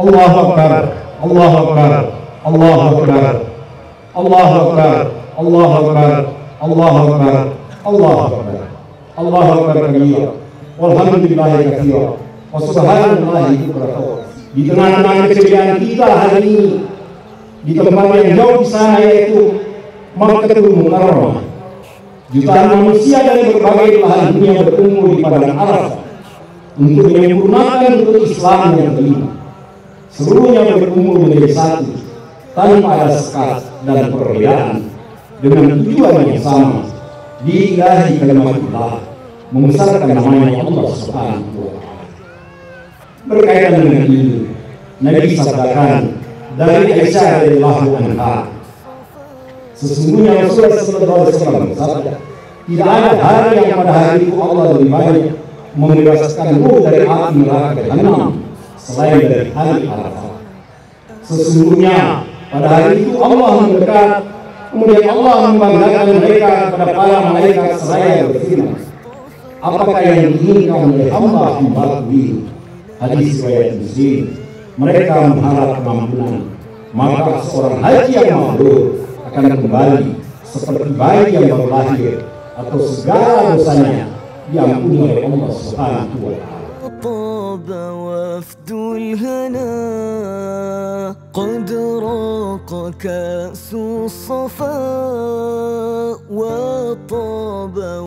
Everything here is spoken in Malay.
Allahu Akbar, Allahu Akbar, Allahu Akbar, Allahu Akbar, Allahu Akbar, Allahu Akbar, Allahu Akbar, Allahu Akbar kabira, walhamdulillahi katsira, wa subhanallahi bukratan. Di tengah-tengah keceriaan kita hari ini, di tempat yang jauh di sana yaitu Makkatul Mukarramah, jutaan manusia dari berbagai belahan dunia berkumpul di padang Arafah untuk menyempurnakan rukun Islam yang kelima. Seluruhnya berkumpul menjadi satu tanpa ada sekat dan perbedaan, dengan tujuan yang sama, diilahi kalimatullah, membesarkan namanya Allah Subhanahu wa Ta'ala. Berkaitan dengan ini, Nabi sabdakan dari Aisyah radhiyallahu anha, sesungguhnya Rasulullah sallallahu alaihi wasallam bersabda, tidak ada hari yang pada hari itu Allah lebih banyak membebaskan ruh dari api neraka Jahannam selain dari hari Arafah. Sesungguhnya pada hari itu Allah mendekat, kemudian Allah membanggakan mereka kepada para malaikat seraya berfirman, apakah yang diinginkan oleh hamba-hamba ini? Hadis riwayat Muslim. Mereka mengharap keampunan, maka seorang haji yang mabrur akan kembali seperti bayi yang baru lahir, atau segala dosanya diampuni oleh Allah Subhanahu wa Ta'ala. طاب وفد الهنا قد راق كأس الصفا وطاب